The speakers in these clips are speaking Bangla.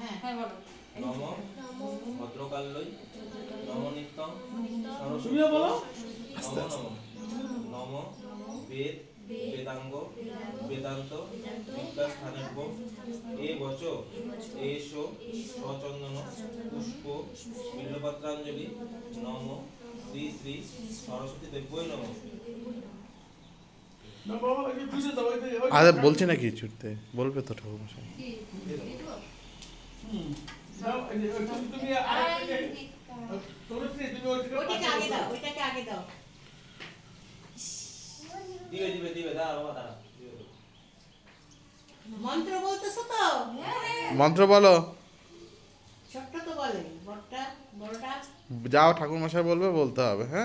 হ্যাঁ বলো। নম ভদ্রকাল্যই নম নিত্যং তুমিও বলো। নম নম বেদ বেদাঙ্গ বেদান্ত বিদ্যাস্থানেভ্য এ বচ এষ সচন্দন পুষ্প বিল্বপত্রাঞ্জলি নম শ্রী শ্রী সরস্বতী দেব্যই নম। আরে বলছি না কি ছুটতে বলবে তো ঠাকুর মশাই। দিবে দিবে দিবে দাঁড়া বাবা দাঁড়া। মন্ত্র বলতেছো তো? মন্ত্র বলো। ছোট্ট তো বলে, বড়টা বড়টা যাও ঠাকুর মশাই বলবে বলতে হবে। হ্যাঁ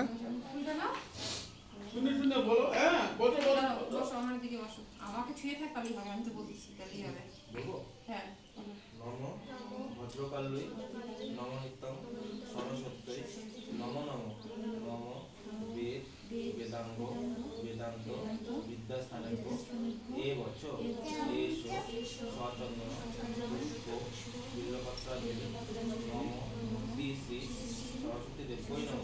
শুনে শুনে বলো। হ্যাঁ বসো বসো বসো আমার দিকে বসো। আমাকে ছুঁয়ে থাক তাহলেই হবে, আমি তো বলছি তাহলেই হবে। বলবো হ্যাঁ নম ভদ্রকাল্যই নম নিত্যং সরস্বত্যৈ নম নম নম বেদ বেদাঙ্গ বেদান্ত বিদ্যাস্থানেভ্য এ বচ এষ সচন্দন পুষ্প বিল্বপত্রাঞ্জলি নম শ্রী শ্রী সরস্বতী দেব্যই নম।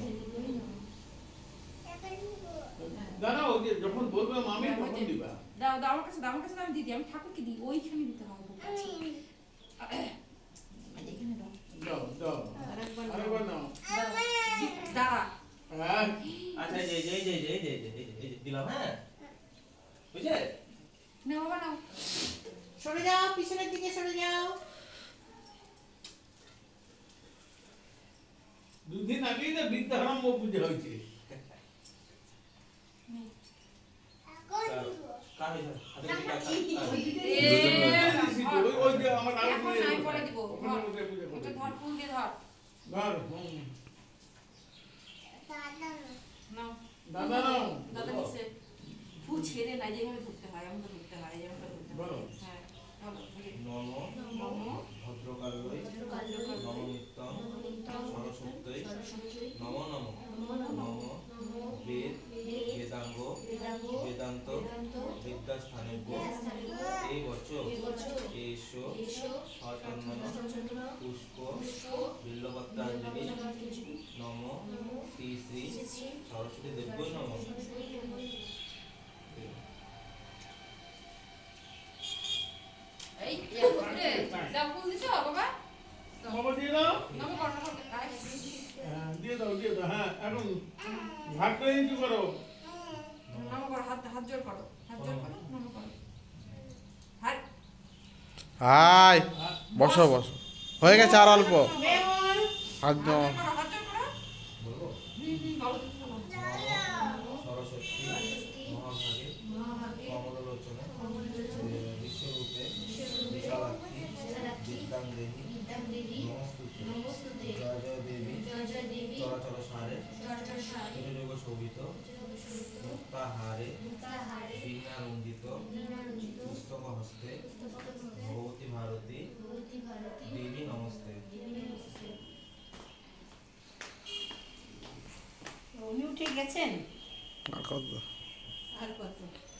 দাঁড়াও, ওই যে যখন বলবে মামি তখন দিবা। দাও দাও আমার কাছে দাও, আমার কাছে দাও, আমি দিদি আমি ঠাকুরকে দিই, ওইখানে দিতে হবে। এখানে দাও দাও দাও আরেকবার নাও। দাঁড়া হ্যাঁ আচ্ছা এই যে এই যে এই যে এই যে এই যে এই যে দিলাম। হ্যাঁ বুঝলে নাও বাবা নাও। সরে যাও, পিছনের দিকে সরে যাও। দুদিন আগেই না বিদ্যারম্ভ পূজা হয়েছে। কার হইছে হাতে দিকে কার ওই যে আমার আগে এখন আমি পরে দিব। ওখানে পূজা এটা করতে ধর ফুল দিয়ে ধর। ধর নাও দাদা নাও। দাদা দিছে। ফুল ছেড়ে না, যেভাবে ধরতে হয় এমন ধরতে হয়, যেভাবে ধরতে বলো। হয়। হ্যাঁ বলো। নম নম ভদ্রকাল্যই নম নিত্যং সরস্বত্যৈ নম নম নম বেদ বেদাঙ্গ বেদান্ত বিদ্যাস্থানেভ্য এ বচ এষ সচন্দন পুষ্প বিল্বপত্রাঞ্জলি নম শ্রী শ্রী সরস্বতী দেব্যই নম। এই দাও ফুল দিছো বাবা। বাবা দিয়ে দাও। নম কর নম কর। হ্যাঁ দিয়ে দাও দিয়ে দাও। হ্যাঁ এখন ভাগ করে নিতে করো। নম কর, হাত হাত জোর করো, হাত জোর করো, নম করো। হাত হাই বসো বসো, হয়ে গেছে আর অল্প। মেমন হাত দাও। হাত জোর করো। বলবো বলো। সরস্বতী মহাভাগে কমললোচনে বিশ্বরূপে বিশালাক্ষী বিদ্যাঙ্গদেহি নমস্তুতে জয় জয় দেবী চরাচর সারে যোগ শোভিত মুক্তাহারে বীণারঞ্জিত পুস্তক হস্তে ভগবতী ভারতী দেবী নমস্তে। উনি উঠে গেছেন। আর কত? আর কত?